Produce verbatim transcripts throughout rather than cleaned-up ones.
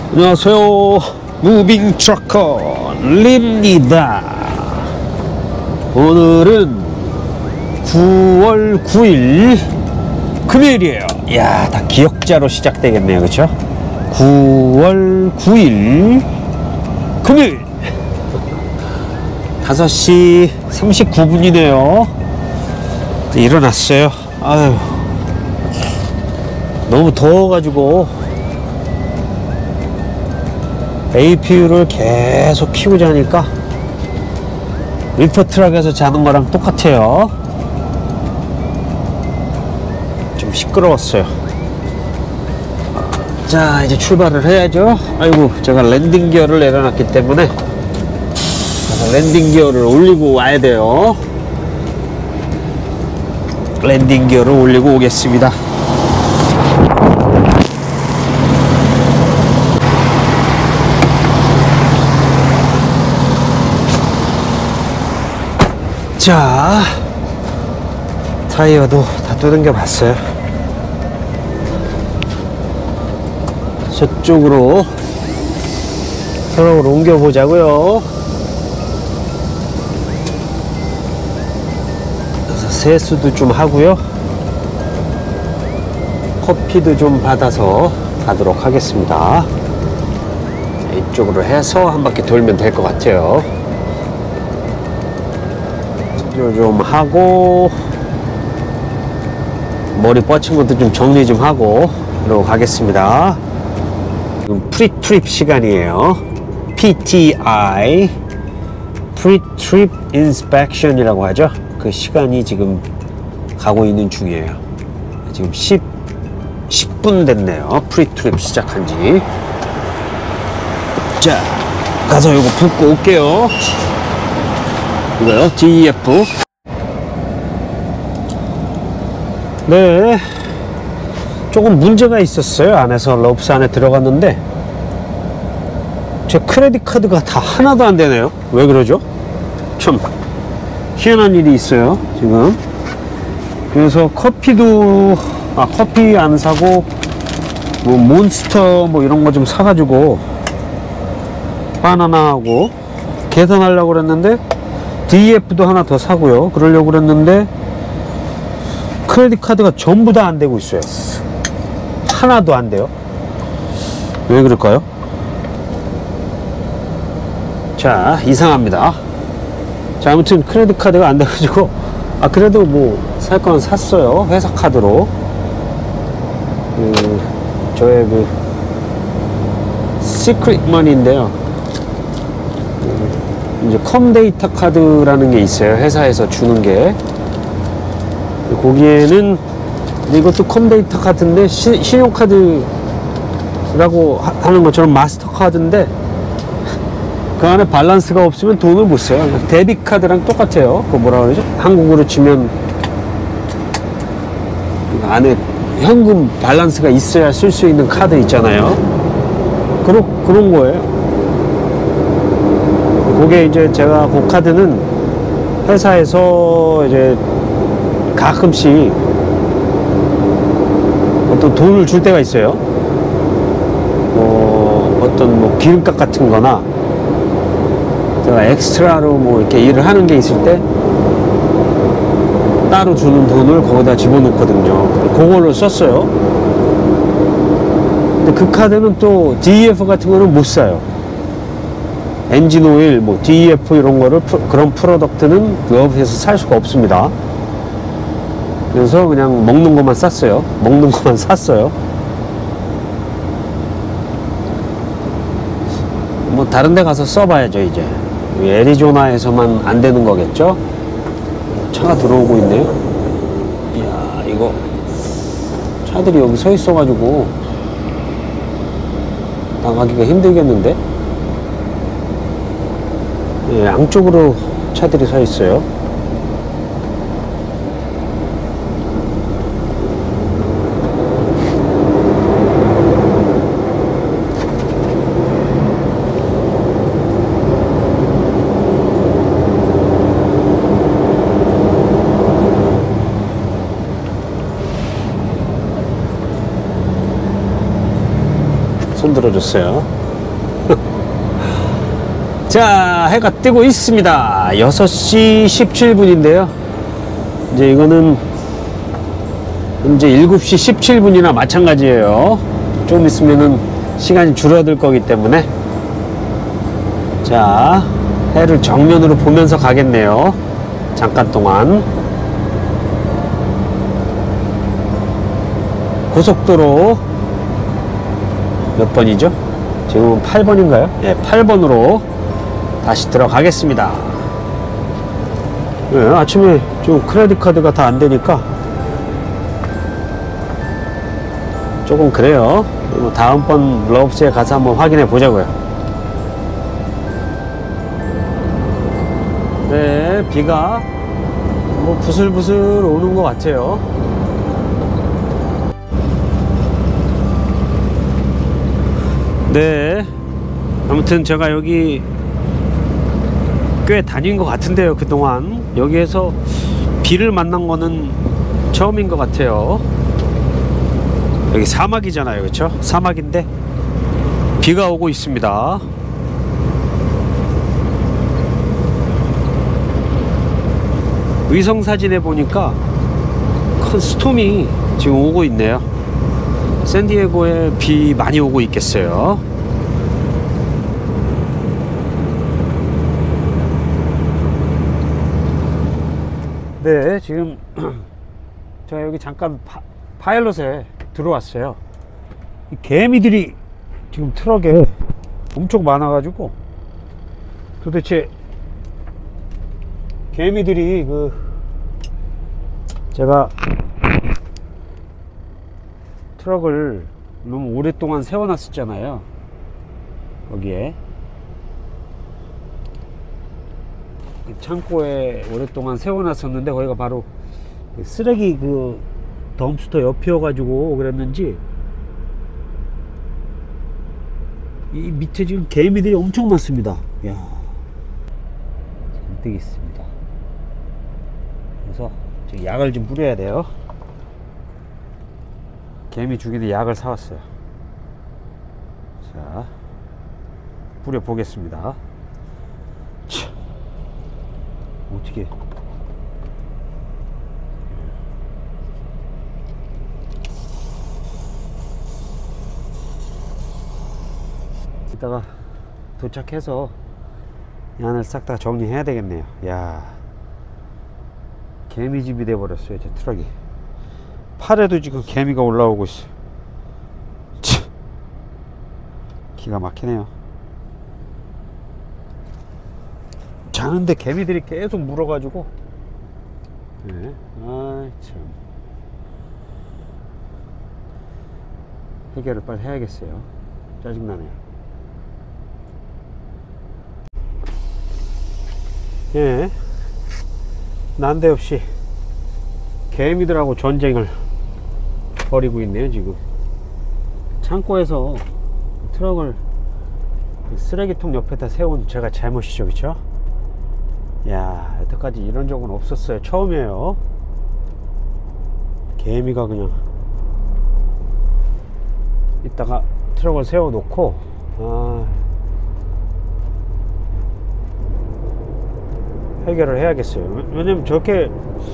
안녕하세요. 무빙 트러커 립니다. 오늘은 구월 구일 금요일이에요. 이야, 다 기억자로 시작되겠네요. 그쵸? 구월 구일 금요일 다섯 시 삼십구 분이네요 일어났어요. 아유, 너무 더워가지고 에이피유를 계속 키고 자니까 리퍼트락에서 자는 거랑 똑같아요. 좀 시끄러웠어요. 자, 이제 출발을 해야죠. 아이고, 제가 랜딩 기어를 내려놨기 때문에 랜딩 기어를 올리고 와야 돼요. 랜딩 기어를 올리고 오겠습니다. 자, 타이어도 다 두들겨 봤어요. 저쪽으로 트럭으로 옮겨 보자고요. 그래서 세수도 좀 하고요. 커피도 좀 받아서 가도록 하겠습니다. 이쪽으로 해서 한 바퀴 돌면 될 것 같아요. 좀 하고 머리 뻗친 것도 좀 정리 좀 하고 그러고 가겠습니다. 지금 프리트립 시간이에요. 피티아이 프리트립 인스펙션이라고 하죠. 그 시간이 지금 가고 있는 중이에요. 지금 십, 십 분 됐네요. 프리트립 시작한 지. 자, 가서 이거 붓고 올게요. 이거요, 디이에프. 네, 조금 문제가 있었어요. 안에서 럽스 안에 들어갔는데 제 크레딧 카드가 다 하나도 안 되네요. 왜 그러죠? 참 희한한 일이 있어요 지금. 그래서 커피도 아 커피 안 사고 뭐 몬스터 뭐 이런 거 좀 사가지고 바나나하고 계산하려고 그랬는데 디이에프도 하나 더 사고요. 그러려고 그랬는데 크레딧 카드가 전부 다 안 되고 있어요. 하나도 안 돼요. 왜 그럴까요? 자, 이상합니다. 자, 아무튼 크레딧 카드가 안 돼가지고 아 그래도 뭐 살 건 샀어요. 회사 카드로. 그 저의 그 시크릿 머니인데요. 이제 컴데이터 카드라는 게 있어요. 회사에서 주는 게. 거기에는 이것도 컴데이터 카드인데 시, 신용카드라고 하, 하는 것처럼 마스터카드인데 그 안에 밸런스가 없으면 돈을 못 써요. 데뷔 카드랑 똑같아요. 그 뭐라 그러죠? 한국으로 치면 그 안에 현금 밸런스가 있어야 쓸 수 있는 카드 있잖아요. 그런 그런 거예요. 그게 이제 제가 그 카드는 회사에서 이제 가끔씩 어떤 돈을 줄 때가 있어요. 뭐 어떤 뭐 기름값 같은 거나 제가 엑스트라로 뭐 이렇게 일을 하는 게 있을 때 따로 주는 돈을 거기다 집어넣거든요. 그걸로 썼어요. 근데 그 카드는 또 디이에프 같은 거는 못 사요. 엔진 오일, 뭐 디이에프 이런 거를 그런 프로덕트는 럽에서 살 수가 없습니다. 그래서 그냥 먹는 것만 쌌어요. 먹는 것만 샀어요. 뭐 다른 데 가서 써봐야죠. 이제 애리조나에서만 안 되는 거겠죠. 차가 들어오고 있네요. 이야, 이거 차들이 여기 서 있어 가지고 나가기가 힘들겠는데. 예, 양쪽으로 차들이 서 있어요. 손 들어줬어요. 자, 해가 뜨고 있습니다. 여섯 시 십칠 분인데요 이제 이거는 현재 일곱 시 십칠 분이나 마찬가지예요. 좀 있으면은 시간이 줄어들 거기 때문에 자, 해를 정면으로 보면서 가겠네요. 잠깐 동안. 고속도로 몇 번이죠? 지금은 팔 번인가요? 예, 팔 번으로 다시 들어가겠습니다. 예, 아침에 좀 크레딧 카드가 다 안 되니까 조금 그래요. 다음번 러브스에 가서 한번 확인해 보자고요. 네, 비가 뭐 부슬부슬 오는 것 같아요. 네, 아무튼 제가 여기 꽤 다닌 것 같은데요. 그동안 여기에서 비를 만난 거는 처음인 것 같아요. 여기 사막이잖아요, 그렇죠? 사막인데 비가 오고 있습니다. 위성사진에 보니까 큰 스톰이 지금 오고 있네요. 샌디에고에 비 많이 오고 있겠어요. 네, 지금 제가 여기 잠깐 파, 파일럿에 들어왔어요. 이 개미들이 지금 트럭에 엄청 많아가지고 도대체 개미들이 그 제가 트럭을 너무 오랫동안 세워놨었잖아요. 거기에 창고에 오랫동안 세워놨었는데 거기가 바로 쓰레기 그 덤스터 옆이어가지고 그랬는지 이 밑에 지금 개미들이 엄청 많습니다. 이야, 잔뜩 있습니다. 그래서 지금 약을 좀 뿌려야 돼요. 개미 죽이는 약을 사왔어요. 자, 뿌려 보겠습니다. 참, 어떻게 이따가 도착해서 이 안을 싹 다 정리해야 되겠네요. 야, 개미집이 돼버렸어요, 제 트럭이. 팔에도 지금 개미가 올라오고 있어. 참, 기가 막히네요. 자는데 개미들이 계속 물어가지고. 네. 아이 참, 해결을 빨리 해야겠어요. 짜증나네요. 예, 난데없이 개미들하고 전쟁을 벌이고 있네요. 지금 창고에서 트럭을 쓰레기통 옆에다 세운 제가 잘못이죠, 그쵸? 야, 여태까지 이런 적은 없었어요. 처음이에요. 개미가 그냥 이따가 트럭을 세워 놓고, 아, 해결을 해야겠어요. 왜냐면 저렇게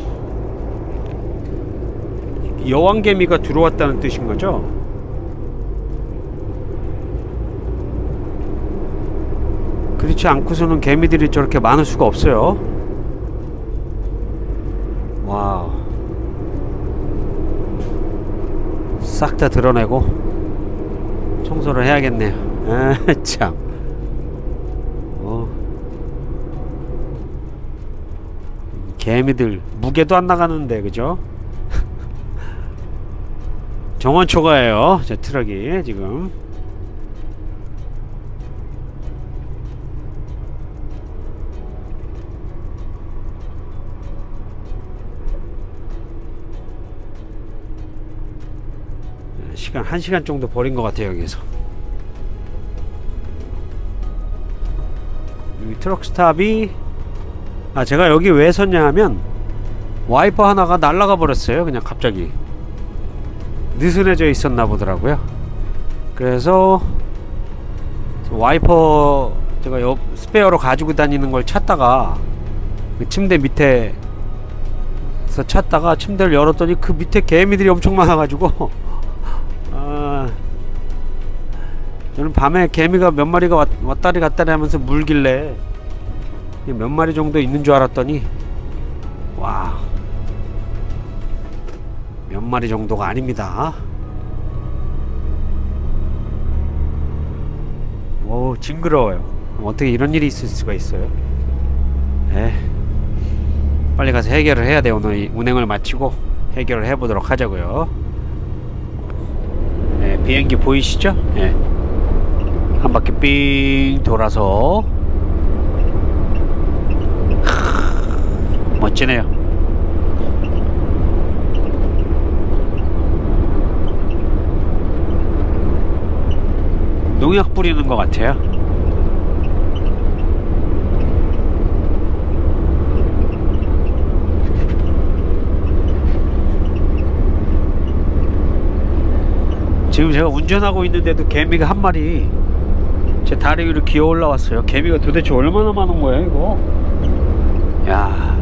여왕개미가 들어왔다는 뜻인 거죠. 그렇지 않고서는 개미들이 저렇게 많을 수가 없어요. 와우, 싹 다 드러내고 청소를 해야겠네요. 아, 참. 어. 개미들 무게도 안 나가는데, 그죠? 정원 초과예요, 제 트럭이 지금. 시간 한 시간 정도 버린 것 같아요, 여기서. 여기 트럭 스탑이, 아, 제가 여기 왜 섰냐 하면 와이퍼 하나가 날아가 버렸어요. 그냥 갑자기 느슨해져 있었나 보더라고요. 그래서 와이퍼 제가 옆 스페어로 가지고 다니는 걸 찾다가 그 침대 밑에서 찾다가 침대를 열었더니 그 밑에 개미들이 엄청 많아가지고 아, 저는 밤에 개미가 몇 마리가 왔, 왔다리 갔다리 하면서 물길래 몇 마리 정도 있는 줄 알았더니 와, 몇 마리 정도가 아닙니다. 오, 징그러워요. 어떻게 이런 일이 있을 수가 있어요? 에, 빨리 가서 해결을 해야 돼. 오늘 이 운행을 마치고 해결을 해보도록 하자고요. 네, 비행기 보이시죠? 네. 한 바퀴 삥 돌아서 하, 멋지네요. 농약 뿌리는 것 같아요. 지금 제가 운전하고 있는데도 개미가 한 마리 제 다리 위로 기어 올라왔어요. 개미가 도대체 얼마나 많은 거야 이거. 야,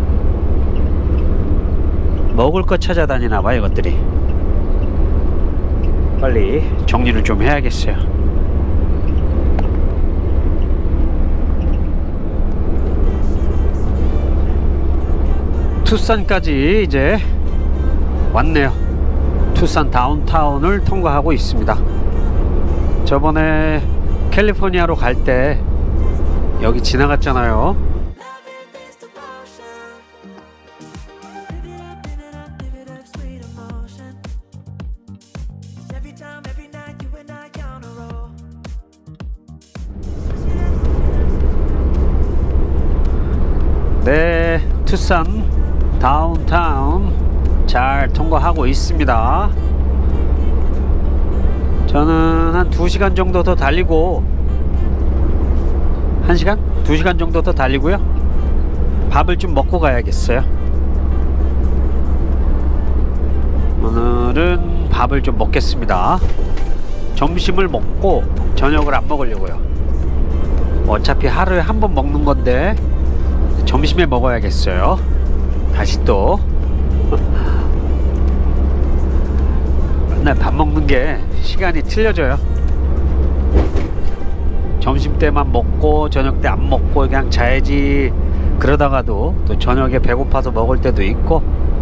먹을 거 찾아다니나봐 이것들이. 빨리 정리를 좀 해야겠어요. 투싼까지 이제 왔네요. 투싼 다운타운을 통과하고 있습니다. 저번에 캘리포니아로 갈 때 여기 지나갔잖아요. 네, 투싼 다운타운 잘 통과하고 있습니다. 저는 한 두 시간 정도 더 달리고, 한 시간? 두 시간 정도 더 달리고요. 밥을 좀 먹고 가야겠어요. 오늘은 밥을 좀 먹겠습니다. 점심을 먹고 저녁을 안 먹으려고요. 어차피 하루에 한 번 먹는 건데 점심에 먹어야겠어요. 다시 또 맨날 밥 먹는 게 시간이 틀려져요. 점심 때만 먹고 저녁 때 안 먹고 그냥 자야지 그러다가도 또 저녁에 배고파서 먹을 때도 있고.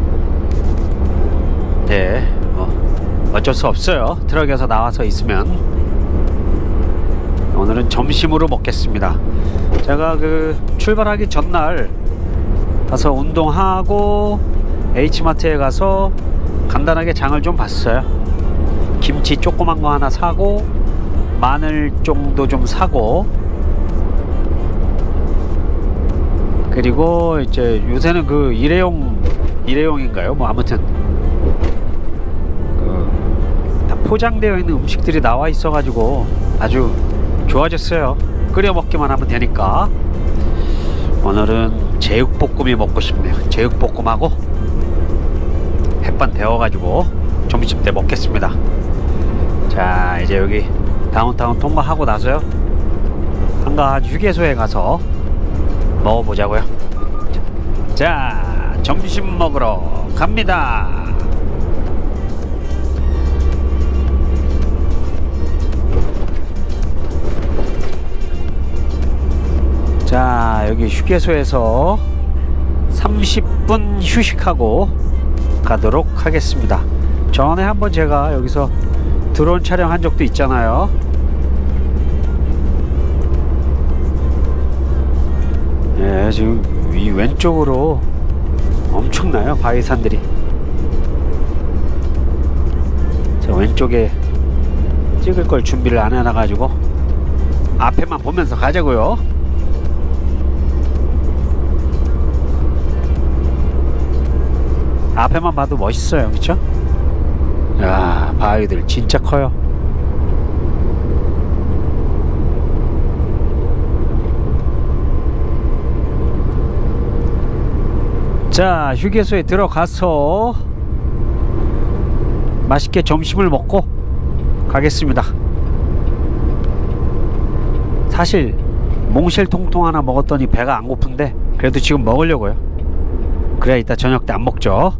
네, 뭐 어쩔 수 없어요. 트럭에서 나와서 있으면. 오늘은 점심으로 먹겠습니다. 제가 그 출발하기 전날 가서 운동하고 H마트에 가서 간단하게 장을 좀 봤어요. 김치 조그만 거 하나 사고 마늘 정도 좀 사고, 그리고 이제 요새는 그 일회용 일회용인가요? 뭐 아무튼 그 다 포장되어 있는 음식들이 나와 있어 가지고 아주 좋아졌어요. 끓여 먹기만 하면 되니까. 오늘은 제육볶음이 먹고 싶네요. 제육볶음하고 햇반 데워가지고 점심 때 먹겠습니다. 자, 이제 여기 다운타운 통과하고 나서요, 한가한 휴게소에 가서 먹어보자고요. 자, 점심 먹으러 갑니다. 자, 여기 휴게소에서 삼십 분 휴식하고 가도록 하겠습니다. 전에 한번 제가 여기서 드론 촬영한 적도 있잖아요. 예, 지금 이 왼쪽으로 엄청나요, 바위산들이. 저 왼쪽에 찍을 걸 준비를 안 해놔가지고 앞에만 보면서 가자고요. 앞에만 봐도 멋있어요, 그쵸? 야, 바위들 진짜 커요. 자, 휴게소에 들어가서 맛있게 점심을 먹고 가겠습니다. 사실 몽실통통 하나 먹었더니 배가 안 고픈데 그래도 지금 먹으려고요. 그래야 이따 저녁 때 안 먹죠.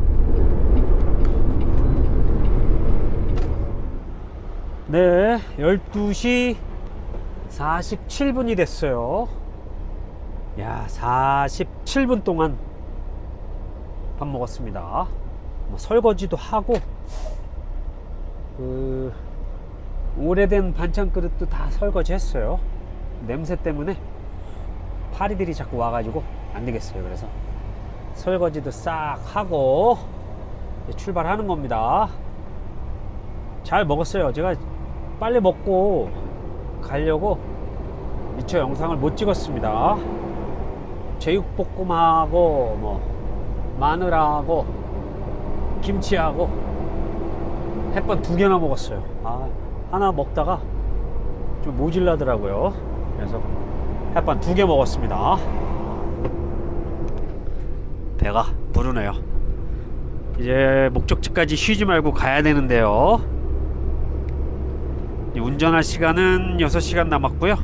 네, 열두 시 사십칠 분이 됐어요. 야, 사십칠 분 동안 밥 먹었습니다. 뭐 설거지도 하고 그 오래된 반찬 그릇도 다 설거지 했어요. 냄새 때문에 파리들이 자꾸 와가지고 안 되겠어요. 그래서 설거지도 싹 하고 출발하는 겁니다. 잘 먹었어요. 제가 빨리 먹고 가려고 미처 영상을 못 찍었습니다. 제육볶음하고 뭐 마늘하고 김치하고 햇반 두 개나 먹었어요. 아, 하나 먹다가 좀 모질라더라고요. 그래서 햇반 두 개 먹었습니다. 배가 부르네요. 이제 목적지까지 쉬지 말고 가야 되는데요. 운전할 시간은 여섯 시간 남았고요.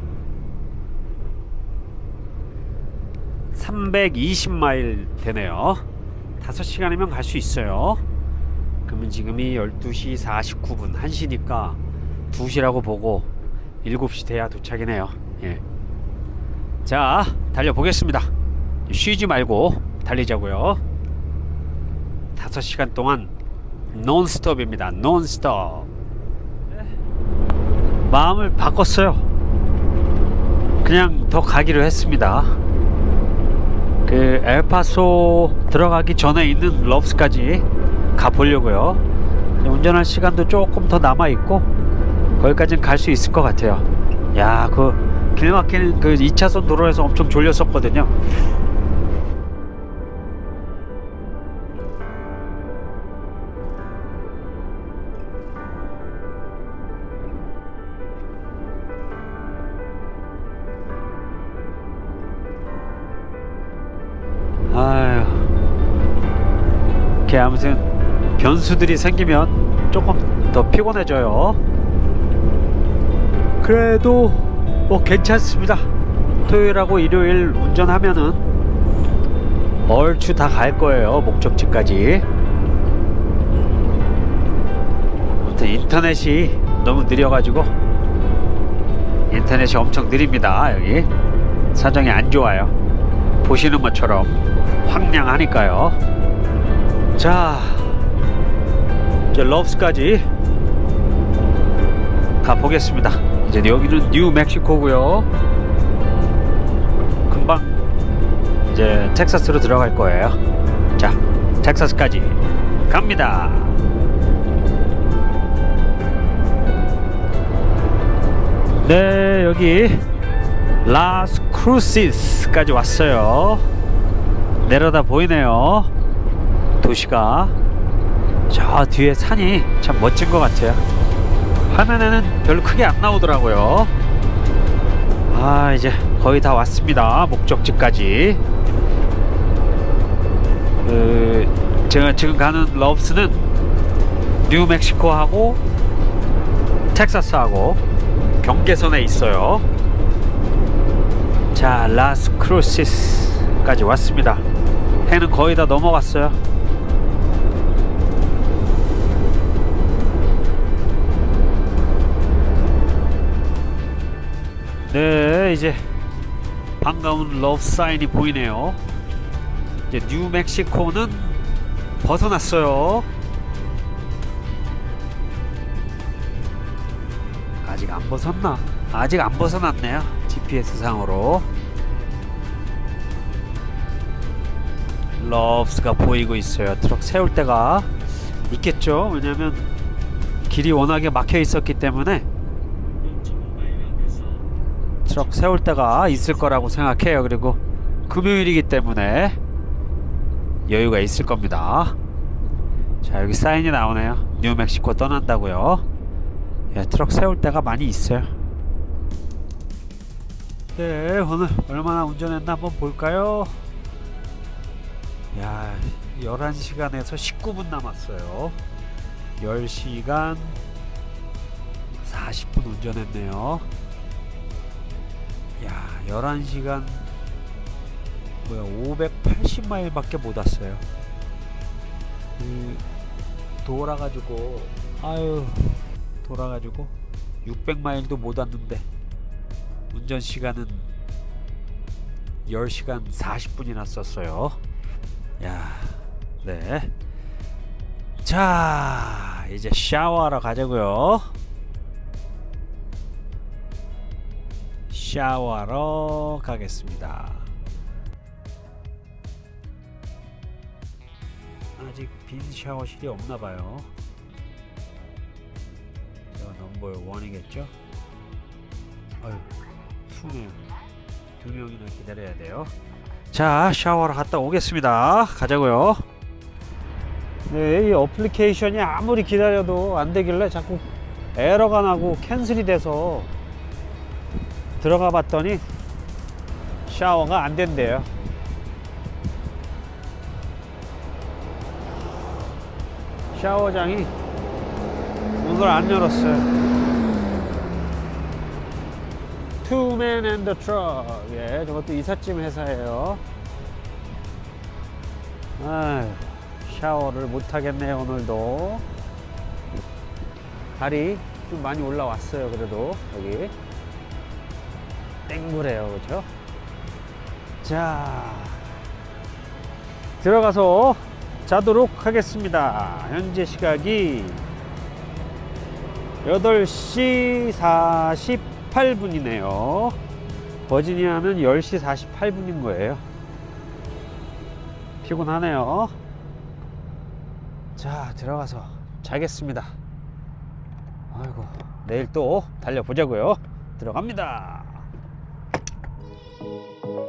삼백이십 마일 되네요. 다섯 시간이면 갈 수 있어요. 그러면 지금이 열두 시 사십구 분, 한 시니까 두 시라고 보고 일곱 시 돼야 도착이네요. 예. 자, 달려보겠습니다. 쉬지 말고 달리자고요. 다섯 시간 동안 논스톱입니다. 논스톱. 마음을 바꿨어요. 그냥 더 가기로 했습니다. 그 엘파소 들어가기 전에 있는 러브스까지 가보려고요. 운전할 시간도 조금 더 남아있고 거기까지는 갈 수 있을 것 같아요. 야, 그 길 막히는 그 이 차선 도로에서 엄청 졸렸었거든요. 아휴, 이렇게 아무튼 변수들이 생기면 조금 더 피곤해져요. 그래도 뭐 괜찮습니다. 토요일하고 일요일 운전하면은 얼추 다 갈 거예요. 목적지까지. 아무튼 인터넷이 너무 느려가지고 인터넷이 엄청 느립니다. 여기 사정이 안 좋아요. 보시는 것처럼 황량하니까요. 자, 이제 러브스까지 가보겠습니다. 이제 여기는 뉴멕시코고요. 금방 이제 텍사스로 들어갈 거예요. 자, 텍사스까지 갑니다. 네, 여기 라스 크루시스까지 왔어요. 내려다 보이네요. 도시가. 저 뒤에 산이 참 멋진 것 같아요. 화면에는 별로 크게 안 나오더라고요. 아, 이제 거의 다 왔습니다. 목적지까지. 그 제가 지금 가는 러브스는 뉴멕시코하고 텍사스하고 경계선에 있어요. 자, 라스 크루시스까지 왔습니다. 해는 거의 다 넘어갔어요. 네, 이제 반가운 러브 사인이 보이네요. 이제 뉴멕시코는 벗어났어요. 아직 안 벗었나? 아직 안 벗어났네요. 지피에스 상으로. 러브스가 보이고 있어요. 트럭 세울 데가 있겠죠. 왜냐면 길이 워낙에 막혀 있었기 때문에 트럭 세울 데가 있을 거라고 생각해요. 그리고 금요일이기 때문에 여유가 있을 겁니다. 자, 여기 사인이 나오네요. 뉴멕시코 떠난다고요. 예, 트럭 세울 데가 많이 있어요. 네, 오늘 얼마나 운전했나 한번 볼까요? 야, 열한 시간에서 십구 분 남았어요. 열 시간 사십 분 운전했네요. 열한 시간 뭐야 오백팔십 마일밖에 못 왔어요. 이 돌아가지고 아유 돌아가지고 육백 마일도 못 왔는데 운전 시간은 열 시간 사십 분이나 썼어요. 야, 네. 자, 이제 샤워하러 가자고요. 샤워하러 가겠습니다. 아직 빈 샤워실이 없나봐요. 제가 넘버 일이겠죠? 아유, 투명 두 명이나 기다려야 돼요. 자, 샤워하러 갔다 오겠습니다. 가자고요. 네, 이 어플리케이션이 아무리 기다려도 안 되길래 자꾸 에러가 나고 캔슬이 돼서 들어가 봤더니 샤워가 안 된대요. 샤워장이 문을 안 열었어요. Two Man and the Truck. 예, 저것도 이삿짐 회사예요. 아휴, 샤워를 못 하겠네요, 오늘도. 발이 좀 많이 올라왔어요, 그래도. 여기. 땡물해요, 그죠? 자, 들어가서 자도록 하겠습니다. 현재 시각이 여덟 시 사십팔 분이네요. 버지니아는 열 시 사십팔 분인 거예요. 피곤하네요. 자, 들어가서 자겠습니다. 아이고, 내일 또 달려보자고요. 들어갑니다.